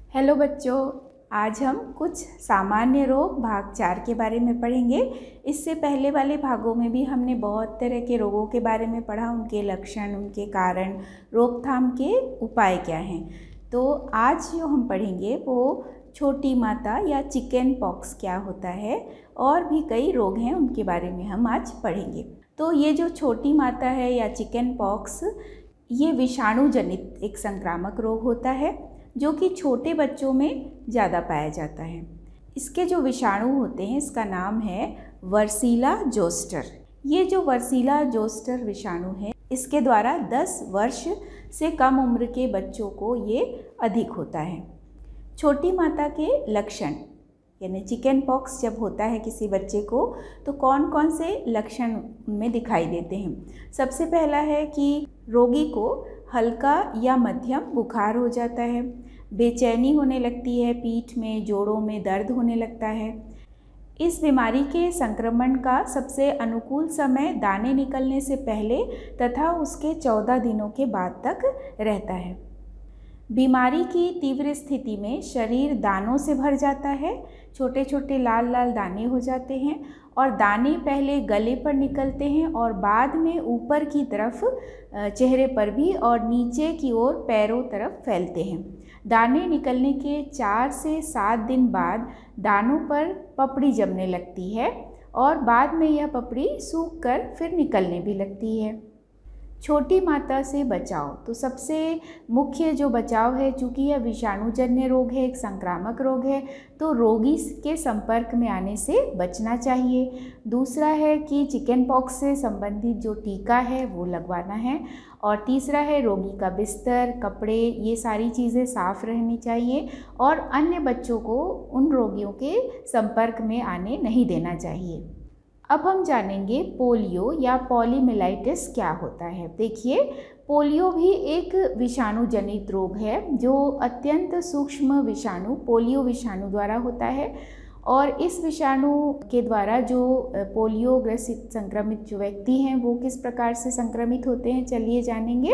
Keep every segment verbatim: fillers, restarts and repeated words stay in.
Hello बच्चों, आज हम कुछ सामान्य रोग भाग चार के बारे में पढ़ेंगे। इससे पहले वाले भागों में भी हमने बहुत तरह के रोगों के बारे में पढ़ा, उनके लक्षण, उनके कारण, रोकथाम के उपाय क्या हैं। तो आज जो हम पढ़ेंगे वो छोटी माता या चिकन पॉक्स क्या होता है, और भी कई रोग हैं उनके बारे में हम आज पढ़ेंगे। तो ये जो छोटी माता है या चिकन पॉक्स, ये विषाणु जनित एक संक्रामक रोग होता है जो कि छोटे बच्चों में ज़्यादा पाया जाता है। इसके जो विषाणु होते हैं, इसका नाम है वर्सीला जोस्टर। ये जो वर्सीला जोस्टर विषाणु है, इसके द्वारा दस वर्ष से कम उम्र के बच्चों को ये अधिक होता है। छोटी माता के लक्षण यानी चिकन पॉक्स जब होता है किसी बच्चे को, तो कौन कौन से लक्षण उनमें दिखाई देते हैं। सबसे पहला है कि रोगी को हल्का या मध्यम बुखार हो जाता है, बेचैनी होने लगती है, पीठ में, जोड़ों में दर्द होने लगता है। इस बीमारी के संक्रमण का सबसे अनुकूल समय दाने निकलने से पहले तथा उसके चौदह दिनों के बाद तक रहता है। बीमारी की तीव्र स्थिति में शरीर दानों से भर जाता है, छोटे छोटे लाल लाल दाने हो जाते हैं, और दाने पहले गले पर निकलते हैं और बाद में ऊपर की तरफ चेहरे पर भी और नीचे की ओर पैरों तरफ फैलते हैं। दाने निकलने के चार से सात दिन बाद दानों पर पपड़ी जमने लगती है और बाद में यह पपड़ी सूख कर फिर निकलने भी लगती है। छोटी माता से बचाव, तो सबसे मुख्य जो बचाव है, चूँकि यह विषाणुजन्य रोग है, एक संक्रामक रोग है, तो रोगी के संपर्क में आने से बचना चाहिए। दूसरा है कि चिकन पॉक्स से संबंधित जो टीका है वो लगवाना है। और तीसरा है रोगी का बिस्तर, कपड़े, ये सारी चीज़ें साफ रहनी चाहिए और अन्य बच्चों को उन रोगियों के संपर्क में आने नहीं देना चाहिए। अब हम जानेंगे पोलियो या पॉलीमिलाइटिस क्या होता है। देखिए, पोलियो भी एक विषाणु जनित रोग है जो अत्यंत सूक्ष्म विषाणु पोलियो विषाणु द्वारा होता है। और इस विषाणु के द्वारा जो पोलियो ग्रसित संक्रमित जो व्यक्ति हैं वो किस प्रकार से संक्रमित होते हैं, चलिए जानेंगे।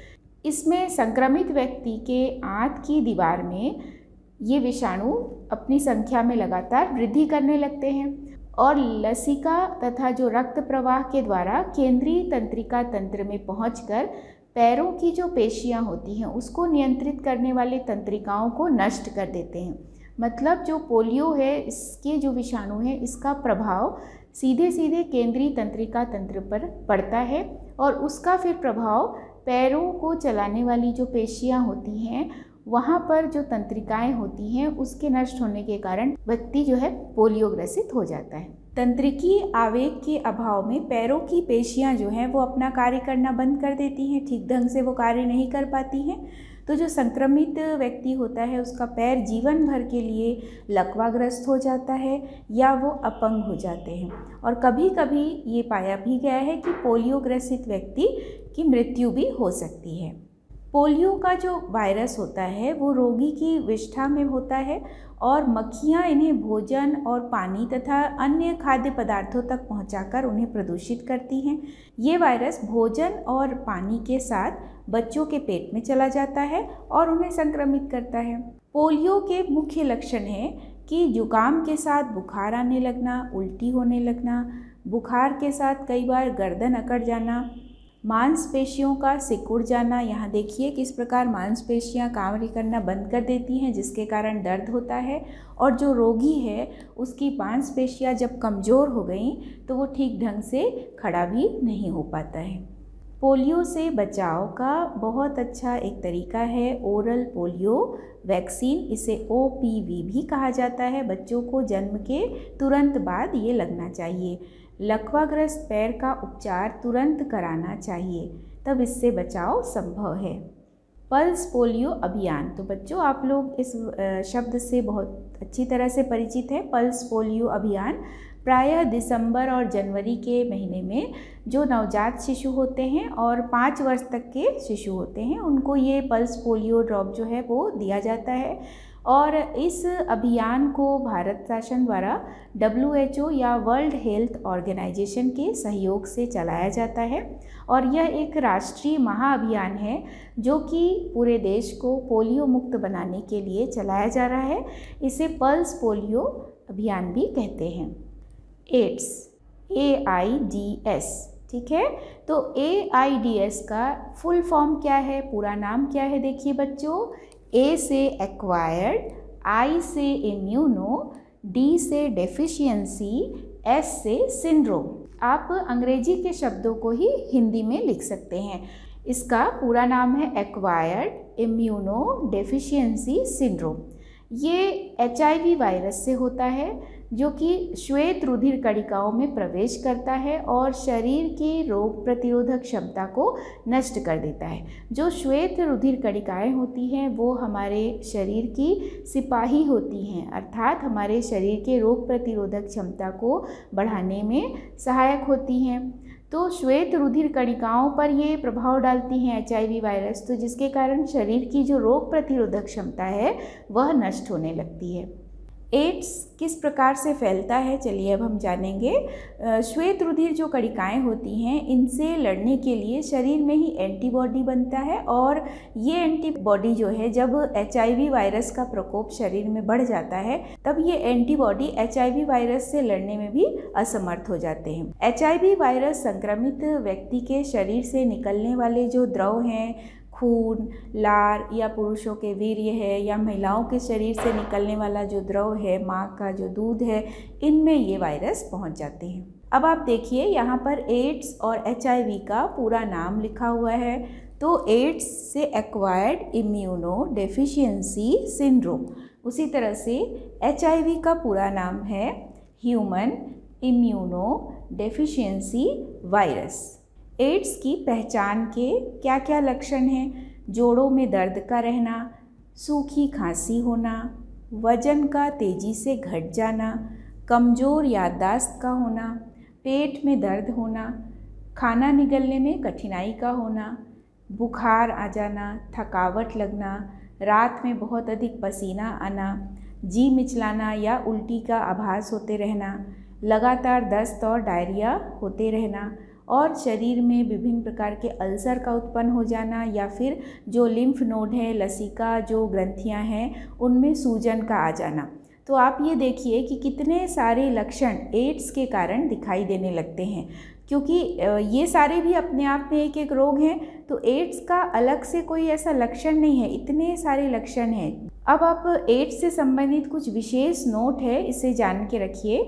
इसमें संक्रमित व्यक्ति के आंत की दीवार में ये विषाणु अपनी संख्या में लगातार वृद्धि करने लगते हैं और लसिका तथा जो रक्त प्रवाह के द्वारा केंद्रीय तंत्रिका तंत्र में पहुंचकर पैरों की जो पेशियां होती हैं उसको नियंत्रित करने वाले तंत्रिकाओं को नष्ट कर देते हैं। मतलब जो पोलियो है, इसके जो विषाणु है, इसका प्रभाव सीधे सीधे केंद्रीय तंत्रिका तंत्र पर पड़ता है और उसका फिर प्रभाव पैरों को चलाने वाली जो पेशियां होती हैं वहाँ पर जो तंत्रिकाएं होती हैं उसके नष्ट होने के कारण व्यक्ति जो है पोलियो ग्रसित हो जाता है। तंत्रिकीय आवेग के अभाव में पैरों की पेशियां जो हैं वो अपना कार्य करना बंद कर देती हैं, ठीक ढंग से वो कार्य नहीं कर पाती हैं। तो जो संक्रमित व्यक्ति होता है उसका पैर जीवन भर के लिए लकवाग्रस्त हो जाता है या वो अपंग हो जाते हैं। और कभी कभी ये पाया भी गया है कि पोलियो ग्रसित व्यक्ति की मृत्यु भी हो सकती है। पोलियो का जो वायरस होता है वो रोगी की विष्ठा में होता है और मक्खियाँ इन्हें भोजन और पानी तथा अन्य खाद्य पदार्थों तक पहुंचाकर उन्हें प्रदूषित करती हैं। ये वायरस भोजन और पानी के साथ बच्चों के पेट में चला जाता है और उन्हें संक्रमित करता है। पोलियो के मुख्य लक्षण हैं कि जुकाम के साथ बुखार आने लगना, उल्टी होने लगना, बुखार के साथ कई बार गर्दन अकड़ जाना, मांसपेशियों का सिकुड़ जाना। यहाँ देखिए किस प्रकार मांसपेशियाँ काम करना बंद कर देती हैं जिसके कारण दर्द होता है, और जो रोगी है उसकी मांसपेशियाँ जब कमज़ोर हो गई तो वो ठीक ढंग से खड़ा भी नहीं हो पाता है। पोलियो से बचाव का बहुत अच्छा एक तरीका है ओरल पोलियो वैक्सीन, इसे ओ पी वी भी कहा जाता है। बच्चों को जन्म के तुरंत बाद ये लगना चाहिए। लकवाग्रस्त पैर का उपचार तुरंत कराना चाहिए, तब इससे बचाव संभव है। पल्स पोलियो अभियान, तो बच्चों आप लोग इस शब्द से बहुत अच्छी तरह से परिचित हैं। पल्स पोलियो अभियान प्रायः दिसंबर और जनवरी के महीने में जो नवजात शिशु होते हैं और पाँच वर्ष तक के शिशु होते हैं उनको ये पल्स पोलियो ड्रॉप जो है वो दिया जाता है। और इस अभियान को भारत शासन द्वारा डब्ल्यू एच ओ या वर्ल्ड हेल्थ ऑर्गेनाइजेशन के सहयोग से चलाया जाता है और यह एक राष्ट्रीय महाअभियान है जो कि पूरे देश को पोलियो मुक्त बनाने के लिए चलाया जा रहा है। इसे पल्स पोलियो अभियान भी कहते हैं। AIDS, A I D S, ठीक है। तो ए आई डी एस का फुल फॉर्म क्या है, पूरा नाम क्या है? देखिए बच्चों, ए से एक्वायर्ड, आई से इम्यूनो, डी से डेफिशिएंसी, एस से सिंड्रोम। आप अंग्रेजी के शब्दों को ही हिंदी में लिख सकते हैं। इसका पूरा नाम है एक्वायर्ड इम्यूनो डेफिशिएंसी सिंड्रोम। ये एच आई वी वायरस से होता है जो कि श्वेत रुधिर कणिकाओं में प्रवेश करता है और शरीर की रोग प्रतिरोधक क्षमता को नष्ट कर देता है। जो श्वेत रुधिर कणिकाएं होती हैं वो हमारे शरीर की सिपाही होती हैं, अर्थात हमारे शरीर के रोग प्रतिरोधक क्षमता को बढ़ाने में सहायक होती हैं। तो श्वेत रुधिर कणिकाओं पर ये प्रभाव डालती हैं एच आई वी वायरस, तो जिसके कारण शरीर की जो रोग प्रतिरोधक क्षमता है वह नष्ट होने लगती है। एड्स किस प्रकार से फैलता है, चलिए अब हम जानेंगे। श्वेत रुधिर जो कणिकाएं होती हैं इनसे लड़ने के लिए शरीर में ही एंटीबॉडी बनता है और ये एंटीबॉडी जो है जब एच आई वी वायरस का प्रकोप शरीर में बढ़ जाता है तब ये antibody H I V virus से लड़ने में भी असमर्थ हो जाते हैं। एच आई वी वायरस संक्रमित व्यक्ति के शरीर से निकलने वाले जो द्रव हैं, खून, लार या पुरुषों के वीर्य है या महिलाओं के शरीर से निकलने वाला जो द्रव है, माँ का जो दूध है, इनमें ये वायरस पहुँच जाते हैं। अब आप देखिए यहाँ पर एड्स और एच आई वी का पूरा नाम लिखा हुआ है। तो एड्स से एक्वायर्ड इम्यूनो डेफिशिएंसी सिंड्रोम, उसी तरह से एच आई वी का पूरा नाम है human immuno deficiency virus. AIDS की पहचान के क्या क्या लक्षण हैं? जोड़ों में दर्द का रहना, सूखी खांसी होना, वजन का तेज़ी से घट जाना, कमज़ोर याददाश्त का होना, पेट में दर्द होना, खाना निगलने में कठिनाई का होना, बुखार आ जाना, थकावट लगना, रात में बहुत अधिक पसीना आना, जी मिचलाना या उल्टी का आभास होते रहना, लगातार दस्त और डायरिया होते रहना और शरीर में विभिन्न प्रकार के अल्सर का उत्पन्न हो जाना या फिर जो लिम्फ नोड है, लसिका जो ग्रंथियां हैं, उनमें सूजन का आ जाना। तो आप ये देखिए कि कितने सारे लक्षण एड्स के कारण दिखाई देने लगते हैं, क्योंकि ये सारे भी अपने आप में एक एक रोग हैं। तो एड्स का अलग से कोई ऐसा लक्षण नहीं है, इतने सारे लक्षण हैं। अब आप एड्स से संबंधित कुछ विशेष नोट है, इसे जान के रखिए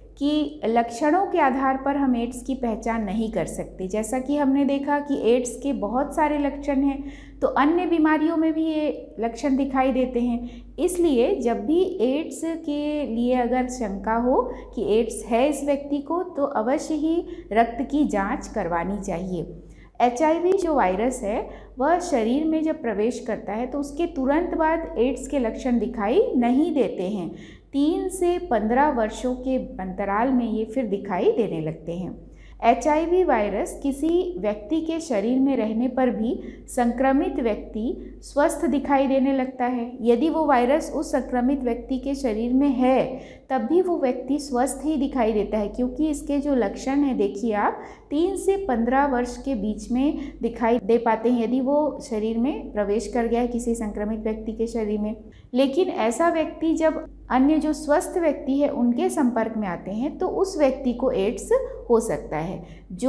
कि लक्षणों के आधार पर हम एड्स की पहचान नहीं कर सकते। जैसा कि हमने देखा कि एड्स के बहुत सारे लक्षण हैं, तो अन्य बीमारियों में भी ये लक्षण दिखाई देते हैं। इसलिए जब भी एड्स के लिए अगर शंका हो कि एड्स है इस व्यक्ति को, तो अवश्य ही रक्त की जांच करवानी चाहिए। एच आई वी जो वायरस है वह शरीर में जब प्रवेश करता है तो उसके तुरंत बाद एड्स के लक्षण दिखाई नहीं देते हैं। तीन से पंद्रह वर्षों के अंतराल में ये फिर दिखाई देने लगते हैं। एच आई वी वायरस किसी व्यक्ति के शरीर में रहने पर भी संक्रमित व्यक्ति स्वस्थ दिखाई देने लगता है। यदि वो वायरस उस संक्रमित व्यक्ति के शरीर में है तब भी वो व्यक्ति स्वस्थ ही दिखाई देता है, क्योंकि इसके जो लक्षण हैं देखिए आप तीन से पंद्रह वर्ष के बीच में दिखाई दे पाते हैं यदि वो शरीर में प्रवेश कर गया है किसी संक्रमित व्यक्ति के शरीर में। लेकिन ऐसा व्यक्ति जब अन्य जो स्वस्थ व्यक्ति है उनके संपर्क में आते हैं तो उस व्यक्ति को एड्स हो सकता है।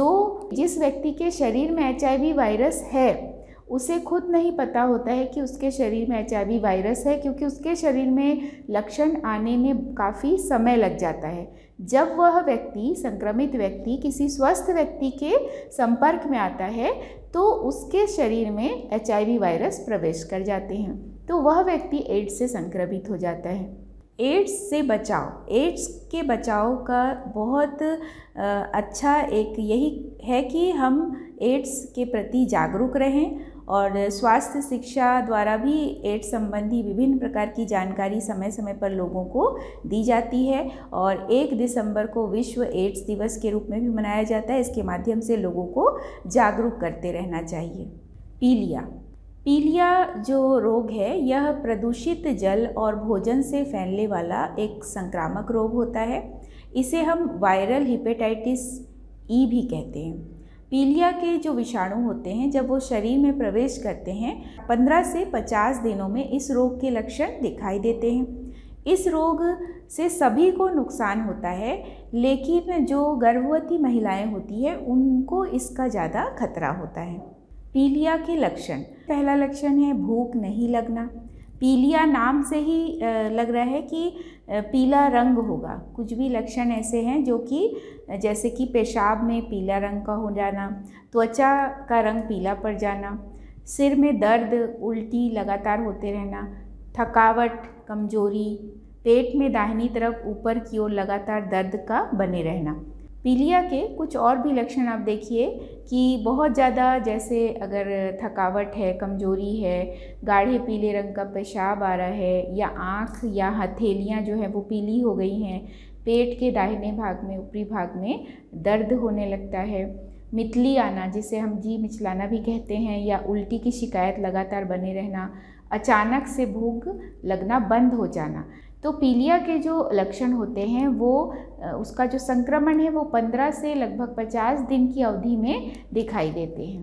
जो जिस व्यक्ति के शरीर में एच आई वी वायरस है उसे खुद नहीं पता होता है कि उसके शरीर में एच आई वी वायरस है, क्योंकि उसके शरीर में लक्षण आने में काफ़ी समय लग जाता है। जब वह व्यक्ति संक्रमित व्यक्ति किसी स्वस्थ व्यक्ति के संपर्क में आता है तो उसके शरीर में एच आई वी वायरस प्रवेश कर जाते हैं, तो वह व्यक्ति एड्स से संक्रमित हो जाता है। एड्स से बचाव, एड्स के बचाव का बहुत अच्छा एक यही है कि हम एड्स के प्रति जागरूक रहें और स्वास्थ्य शिक्षा द्वारा भी एड्स संबंधी विभिन्न प्रकार की जानकारी समय समय पर लोगों को दी जाती है और एक दिसंबर को विश्व एड्स दिवस के रूप में भी मनाया जाता है। इसके माध्यम से लोगों को जागरूक करते रहना चाहिए। पीलिया, पीलिया जो रोग है यह प्रदूषित जल और भोजन से फैलने वाला एक संक्रामक रोग होता है। इसे हम वायरल हेपेटाइटिस ई भी कहते हैं। पीलिया के जो विषाणु होते हैं जब वो शरीर में प्रवेश करते हैं पंद्रह से पचास दिनों में इस रोग के लक्षण दिखाई देते हैं। इस रोग से सभी को नुकसान होता है, लेकिन जो गर्भवती महिलाएं होती है उनको इसका ज़्यादा खतरा होता है। पीलिया के लक्षण, पहला लक्षण है भूख नहीं लगना। पीलिया नाम से ही लग रहा है कि पीला रंग होगा। कुछ भी लक्षण ऐसे हैं जो कि जैसे कि पेशाब में पीला रंग का हो जाना, त्वचा का रंग पीला पड़ जाना, सिर में दर्द, उल्टी लगातार होते रहना, थकावट, कमजोरी, पेट में दाहिनी तरफ ऊपर की ओर लगातार दर्द का बने रहना। पीलिया के कुछ और भी लक्षण आप देखिए कि बहुत ज़्यादा जैसे अगर थकावट है, कमजोरी है, गाढ़े पीले रंग का पेशाब आ रहा है, या आँख या हथेलियाँ जो है वो पीली हो गई हैं, पेट के दाहिने भाग में, ऊपरी भाग में दर्द होने लगता है, मितली आना जिसे हम जी मिचलाना भी कहते हैं, या उल्टी की शिकायत लगातार बने रहना, अचानक से भूख लगना बंद हो जाना। तो पीलिया के जो लक्षण होते हैं वो उसका जो संक्रमण है वो पंद्रह से लगभग पचास दिन की अवधि में दिखाई देते हैं।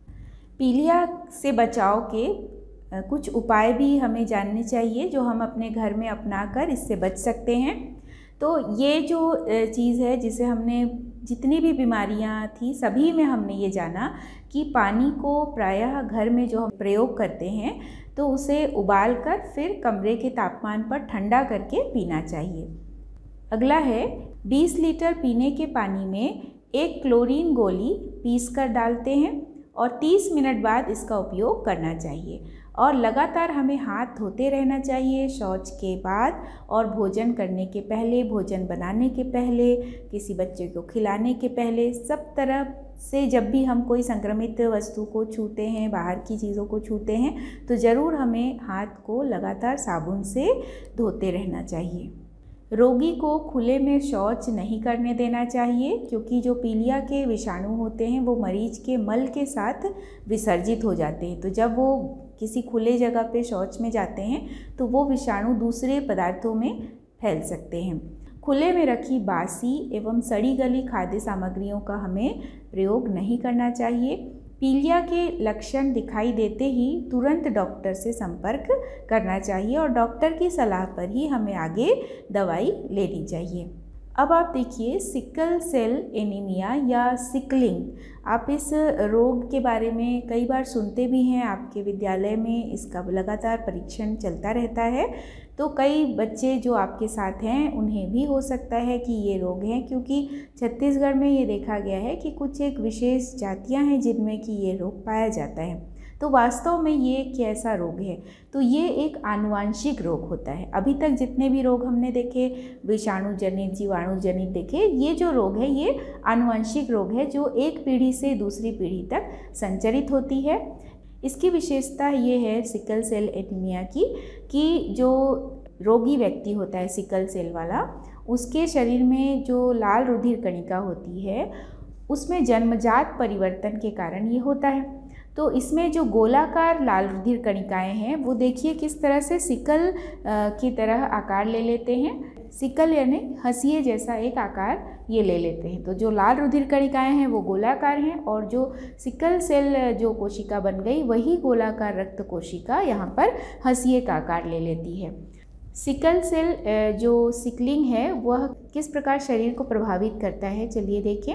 पीलिया से बचाव के कुछ उपाय भी हमें जानने चाहिए जो हम अपने घर में अपनाकर इससे बच सकते हैं। तो ये जो चीज़ है जिसे हमने जितनी भी बीमारियां थी सभी में हमने ये जाना कि पानी को प्रायः घर में जो हम प्रयोग करते हैं तो उसे उबाल कर फिर कमरे के तापमान पर ठंडा करके पीना चाहिए। अगला है बीस लीटर पीने के पानी में एक क्लोरीन गोली पीसकर डालते हैं और तीस मिनट बाद इसका उपयोग करना चाहिए। और लगातार हमें हाथ धोते रहना चाहिए शौच के बाद और भोजन करने के पहले, भोजन बनाने के पहले, किसी बच्चे को खिलाने के पहले, सब तरफ से जब भी हम कोई संक्रमित वस्तु को छूते हैं, बाहर की चीज़ों को छूते हैं, तो ज़रूर हमें हाथ को लगातार साबुन से धोते रहना चाहिए। रोगी को खुले में शौच नहीं करने देना चाहिए क्योंकि जो पीलिया के विषाणु होते हैं वो मरीज के मल के साथ विसर्जित हो जाते हैं। तो जब वो किसी खुले जगह पे शौच में जाते हैं तो वो विषाणु दूसरे पदार्थों में फैल सकते हैं। खुले में रखी बासी एवं सड़ी गली खाद्य सामग्रियों का हमें प्रयोग नहीं करना चाहिए। पीलिया के लक्षण दिखाई देते ही तुरंत डॉक्टर से संपर्क करना चाहिए और डॉक्टर की सलाह पर ही हमें आगे दवाई लेनी चाहिए। अब आप देखिए सिकल सेल एनीमिया या सिकलिंग, आप इस रोग के बारे में कई बार सुनते भी हैं, आपके विद्यालय में इसका लगातार परीक्षण चलता रहता है। तो कई बच्चे जो आपके साथ हैं उन्हें भी हो सकता है कि ये रोग है, क्योंकि छत्तीसगढ़ में ये देखा गया है कि कुछ एक विशेष जातियां हैं जिनमें कि ये रोग पाया जाता है। तो वास्तव में ये कैसा रोग है? तो ये एक आनुवांशिक रोग होता है। अभी तक जितने भी रोग हमने देखे, विषाणु जनित, जीवाणु जनित देखे, ये जो रोग है ये आनुवांशिक रोग है जो एक पीढ़ी से दूसरी पीढ़ी तक संचरित होती है। इसकी विशेषता ये है सिकल सेल एनीमिया की कि जो रोगी व्यक्ति होता है सिकल सेल वाला, उसके शरीर में जो लाल रुधिर कणिका होती है उसमें जन्मजात परिवर्तन के कारण ये होता है। तो इसमें जो गोलाकार लाल रुधिर कणिकाएं हैं वो देखिए किस तरह से सिकल की तरह आकार ले लेते हैं। सिकल यानी हंसिए जैसा एक आकार ये ले लेते हैं। तो जो लाल रुधिर कणिकाएं हैं वो गोलाकार हैं और जो सिकल सेल जो कोशिका बन गई वही गोलाकार रक्त कोशिका यहाँ पर हंसिए का आकार ले लेती है। सिकल सेल जो सिकलिंग है वह किस प्रकार शरीर को प्रभावित करता है, चलिए देखें।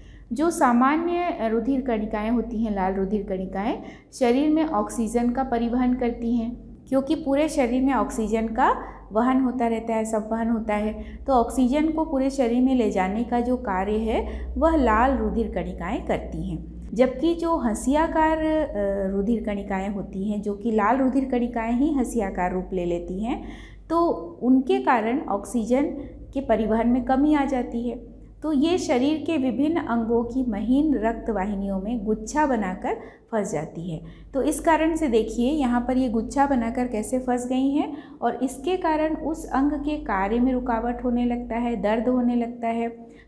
जो सामान्य रुधिर कणिकाएं होती हैं, लाल रुधिर कणिकाएं, शरीर में ऑक्सीजन का परिवहन करती हैं, क्योंकि पूरे शरीर में ऑक्सीजन का वहन होता रहता है, संवहन होता है। तो ऑक्सीजन को पूरे शरीर में ले जाने का जो कार्य है वह लाल रुधिर कणिकाएं करती हैं। जबकि जो हंसियाकार रुधिर कणिकाएं होती हैं, जो कि लाल रुधिर कणिकाएं ही हंसियाकार रूप ले लेती हैं, तो उनके कारण ऑक्सीजन के परिवहन में कमी आ जाती है। तो ये शरीर के विभिन्न अंगों की महीन रक्त वाहिनियों में गुच्छा बनाकर फंस जाती है। तो इस कारण से देखिए यहाँ पर ये गुच्छा बनाकर कैसे फंस गई हैं और इसके कारण उस अंग के कार्य में रुकावट होने लगता है, दर्द होने लगता है,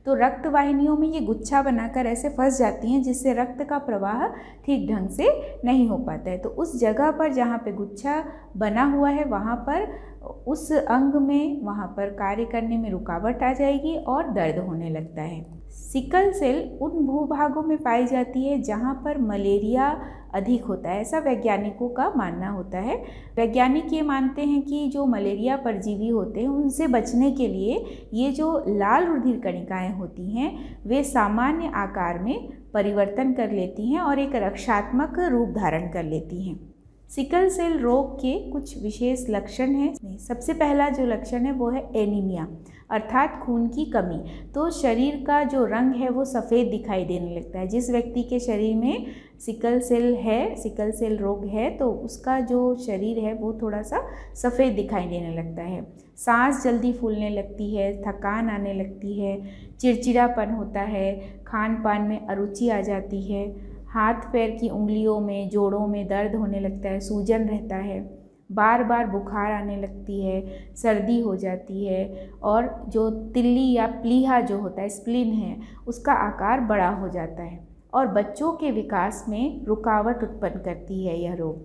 तो रक्त वाहिनियों में ये गुच्छा बनाकर ऐसे फंस जाती हैं जिससे रक्त का प्रवाह ठीक ढंग से नहीं हो पाता है। तो उस जगह पर जहाँ पे गुच्छा बना हुआ है वहाँ पर उस अंग में वहाँ पर कार्य करने में रुकावट आ जाएगी और दर्द होने लगता है। सिकल सेल उन भूभागों में पाई जाती है जहाँ पर मलेरिया अधिक होता है, ऐसा वैज्ञानिकों का मानना होता है। वैज्ञानिक ये मानते हैं कि जो मलेरिया परजीवी होते हैं उनसे बचने के लिए ये जो लाल रुधिर कणिकाएँ होती हैं वे सामान्य आकार में परिवर्तन कर लेती हैं और एक रक्षात्मक रूप धारण कर लेती हैं। सिकल सेल रोग के कुछ विशेष लक्षण हैं। सबसे पहला जो लक्षण है वो है एनीमिया, अर्थात खून की कमी। तो शरीर का जो रंग है वो सफ़ेद दिखाई देने लगता है। जिस व्यक्ति के शरीर में सिकल सेल है, सिकल सेल रोग है, तो उसका जो शरीर है वो थोड़ा सा सफ़ेद दिखाई देने लगता है। सांस जल्दी फूलने लगती है, थकान आने लगती है, चिड़चिड़ापन होता है, खान पान में अरुचि आ जाती है, हाथ पैर की उंगलियों में, जोड़ों में दर्द होने लगता है, सूजन रहता है, बार बार बुखार आने लगती है, सर्दी हो जाती है और जो तिल्ली या प्लीहा जो होता है, स्प्लीन है, उसका आकार बड़ा हो जाता है और बच्चों के विकास में रुकावट उत्पन्न करती है यह रोग।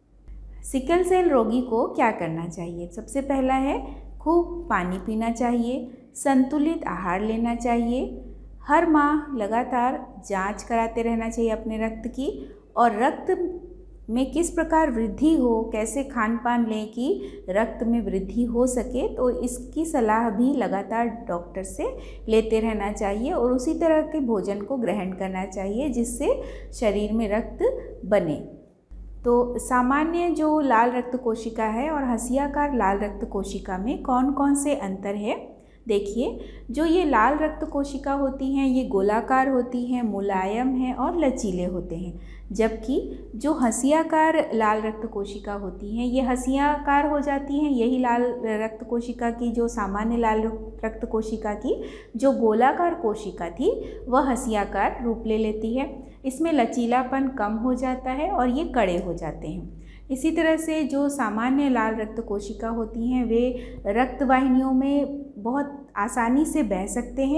सिकल सेल रोगी को क्या करना चाहिए? सबसे पहला है खूब पानी पीना चाहिए, संतुलित आहार लेना चाहिए, हर माह लगातार जांच कराते रहना चाहिए अपने रक्त की, और रक्त में किस प्रकार वृद्धि हो, कैसे खान पान लें कि रक्त में वृद्धि हो सके, तो इसकी सलाह भी लगातार डॉक्टर से लेते रहना चाहिए और उसी तरह के भोजन को ग्रहण करना चाहिए जिससे शरीर में रक्त बने। तो सामान्य जो लाल रक्त कोशिका है और हंसियाकार लाल रक्त कोशिका में कौन कौन से अंतर है? देखिए, जो ये लाल रक्त कोशिका होती हैं ये गोलाकार होती हैं, मुलायम हैं और लचीले होते हैं, जबकि जो हंसियाकार लाल रक्त कोशिका होती हैं ये हंसियाकार हो जाती हैं। यही लाल रक्त कोशिका की जो सामान्य लाल रक्त कोशिका की जो गोलाकार कोशिका थी वह हंसियाकार रूप ले लेती है। इसमें लचीलापन कम हो जाता है और ये कड़े हो जाते हैं। इसी तरह से जो सामान्य लाल रक्त कोशिका होती हैं वे रक्त वाहिनियों में बहुत आसानी से बह सकते हैं,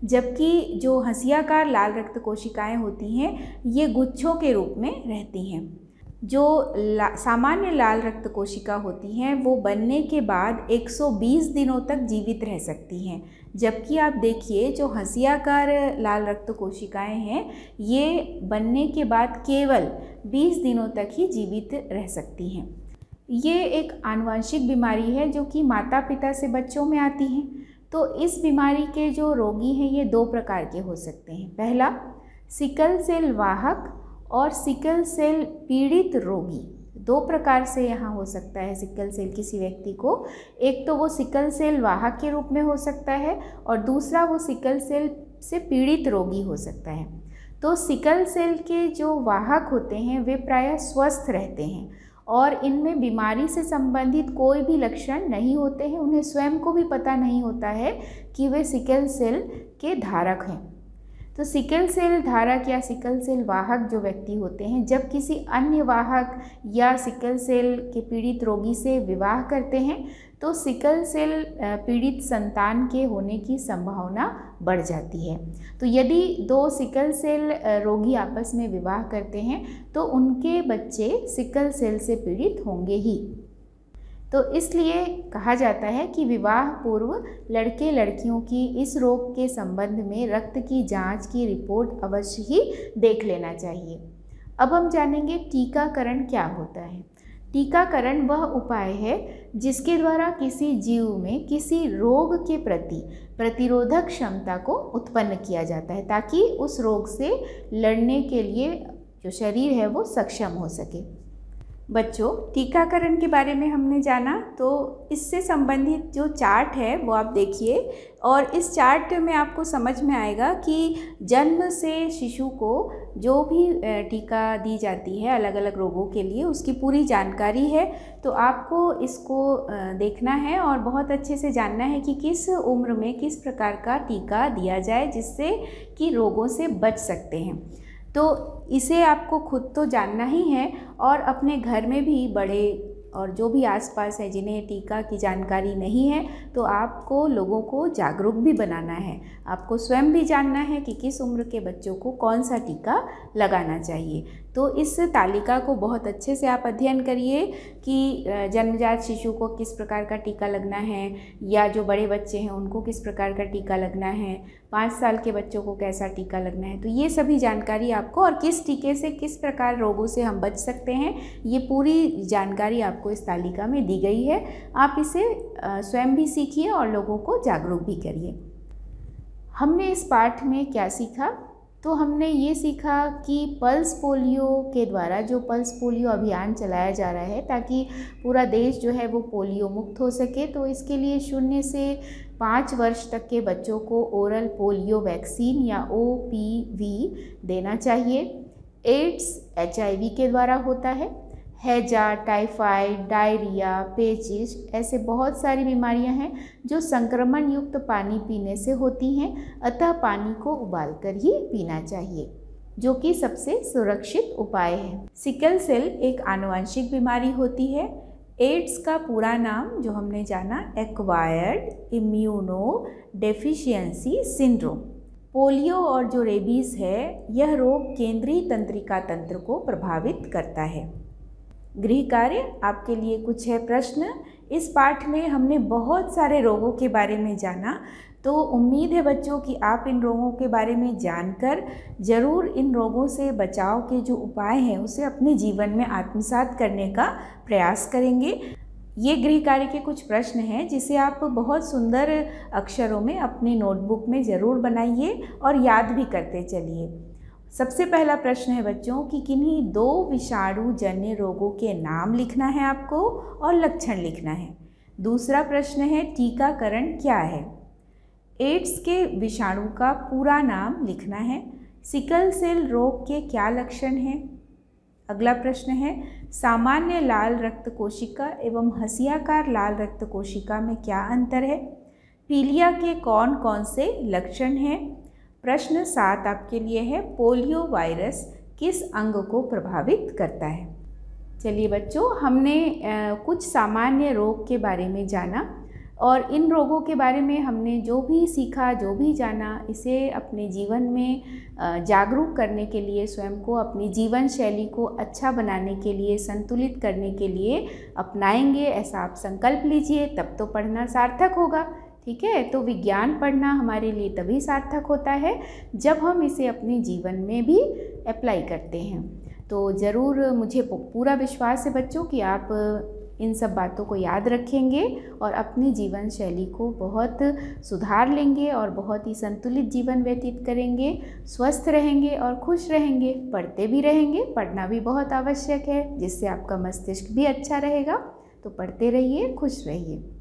जबकि जो हंसियाकार लाल रक्त कोशिकाएं होती हैं ये गुच्छों के रूप में रहती हैं। जो ला, सामान्य लाल रक्त कोशिका होती हैं वो बनने के बाद एक सौ बीस दिनों तक जीवित रह सकती हैं, जबकि आप देखिए जो हंसियाकार लाल रक्त कोशिकाएं हैं ये बनने के बाद केवल बीस दिनों तक ही जीवित रह सकती हैं। ये एक आनुवंशिक बीमारी है जो कि माता पिता से बच्चों में आती हैं। तो इस बीमारी के जो रोगी हैं ये दो प्रकार के हो सकते हैं। पहला, सिकल सेल वाहक और सिकल सेल पीड़ित रोगी। दो प्रकार से यहाँ हो सकता है सिकल सेल किसी व्यक्ति को। एक तो वो सिकल सेल वाहक के रूप में हो सकता है और दूसरा वो सिकल सेल से पीड़ित रोगी हो सकता है। तो सिकल सेल के जो वाहक होते हैं वे प्रायः स्वस्थ रहते हैं और इनमें बीमारी से संबंधित कोई भी लक्षण नहीं होते हैं। उन्हें स्वयं को भी पता नहीं होता है कि वे सिकल सेल के धारक हैं। तो सिकल सेल धारक या सिकल सेल वाहक जो व्यक्ति होते हैं जब किसी अन्य वाहक या सिकल सेल के पीड़ित रोगी से विवाह करते हैं तो सिकल सेल पीड़ित संतान के होने की संभावना बढ़ जाती है। तो यदि दो सिकल सेल रोगी आपस में विवाह करते हैं तो उनके बच्चे सिकल सेल से पीड़ित होंगे ही। तो इसलिए कहा जाता है कि विवाह पूर्व लड़के लड़कियों की इस रोग के संबंध में रक्त की जांच की रिपोर्ट अवश्य ही देख लेना चाहिए। अब हम जानेंगे टीकाकरण क्या होता है। टीकाकरण वह उपाय है जिसके द्वारा किसी जीव में किसी रोग के प्रति प्रतिरोधक क्षमता को उत्पन्न किया जाता है ताकि उस रोग से लड़ने के लिए जो शरीर है वो सक्षम हो सके। बच्चों, टीकाकरण के बारे में हमने जाना, तो इससे संबंधित जो चार्ट है वो आप देखिए और इस चार्ट में आपको समझ में आएगा कि जन्म से शिशु को जो भी टीका दी जाती है अलग अलग रोगों के लिए उसकी पूरी जानकारी है। तो आपको इसको देखना है और बहुत अच्छे से जानना है कि किस उम्र में किस प्रकार का टीका दिया जाए जिससे कि रोगों से बच सकते हैं। तो इसे आपको खुद तो जानना ही है और अपने घर में भी बड़े और जो भी आसपास है जिन्हें टीका की जानकारी नहीं है, तो आपको लोगों को जागरूक भी बनाना है। आपको स्वयं भी जानना है कि किस उम्र के बच्चों को कौन सा टीका लगाना चाहिए। तो इस तालिका को बहुत अच्छे से आप अध्ययन करिए कि जन्मजात शिशु को किस प्रकार का टीका लगना है, या जो बड़े बच्चे हैं उनको किस प्रकार का टीका लगना है, पाँच साल के बच्चों को कैसा टीका लगना है। तो ये सभी जानकारी आपको, और किस टीके से किस प्रकार रोगों से हम बच सकते हैं, ये पूरी जानकारी आपको इस तालिका में दी गई है। आप इसे स्वयं भी सीखिए और लोगों को जागरूक भी करिए। हमने इस पाठ में क्या सीखा? तो हमने ये सीखा कि पल्स पोलियो के द्वारा, जो पल्स पोलियो अभियान चलाया जा रहा है ताकि पूरा देश जो है वो पोलियो मुक्त हो सके, तो इसके लिए शून्य से पाँच वर्ष तक के बच्चों को ओरल पोलियो वैक्सीन या ओ पी वी देना चाहिए। एड्स एच आई वी के द्वारा होता है। हैजा, टाइफाइड, डायरिया, पेचिश, ऐसे बहुत सारी बीमारियां हैं जो संक्रमण युक्त पानी पीने से होती हैं, अतः पानी को उबालकर ही पीना चाहिए, जो कि सबसे सुरक्षित उपाय है। सिकल सेल एक आनुवंशिक बीमारी होती है। एड्स का पूरा नाम जो हमने जाना, acquired immuno deficiency syndrome. Polio और जो रेबीज़ है, यह रोग केंद्रीय तंत्रिका तंत्र को प्रभावित करता है। गृह कार्य आपके लिए कुछ है प्रश्न। इस पाठ में हमने बहुत सारे रोगों के बारे में जाना, तो उम्मीद है बच्चों कि आप इन रोगों के बारे में जानकर ज़रूर इन रोगों से बचाव के जो उपाय हैं उसे अपने जीवन में आत्मसात करने का प्रयास करेंगे। ये गृह कार्य के कुछ प्रश्न हैं जिसे आप बहुत सुंदर अक्षरों में अपनी नोटबुक में ज़रूर बनाइए और याद भी करते चलिए। सबसे पहला प्रश्न है बच्चों कि किन्हीं दो विषाणु जन्य रोगों के नाम लिखना है आपको और लक्षण लिखना है। दूसरा प्रश्न है टीकाकरण क्या है। एड्स के विषाणु का पूरा नाम लिखना है। सिकल सेल रोग के क्या लक्षण हैं। अगला प्रश्न है सामान्य लाल रक्त कोशिका एवं हंसियाकार लाल रक्त कोशिका में क्या अंतर है। पीलिया के कौन कौन से लक्षण हैं। प्रश्न सात आपके लिए है पोलियो वायरस किस अंग को प्रभावित करता है। चलिए बच्चों, हमने कुछ सामान्य रोग के बारे में जाना, और इन रोगों के बारे में हमने जो भी सीखा, जो भी जाना, इसे अपने जीवन में जागरूक करने के लिए, स्वयं को, अपनी जीवन शैली को अच्छा बनाने के लिए, संतुलित करने के लिए अपनाएंगे, ऐसा आप संकल्प लीजिए, तब तो पढ़ना सार्थक होगा। ठीक है, तो विज्ञान पढ़ना हमारे लिए तभी सार्थक होता है जब हम इसे अपने जीवन में भी अप्लाई करते हैं। तो ज़रूर मुझे पूरा विश्वास है बच्चों कि आप इन सब बातों को याद रखेंगे और अपनी जीवन शैली को बहुत सुधार लेंगे और बहुत ही संतुलित जीवन व्यतीत करेंगे, स्वस्थ रहेंगे और खुश रहेंगे। पढ़ते भी रहेंगे, पढ़ना भी बहुत आवश्यक है, जिससे आपका मस्तिष्क भी अच्छा रहेगा। तो पढ़ते रहिए, खुश रहिए।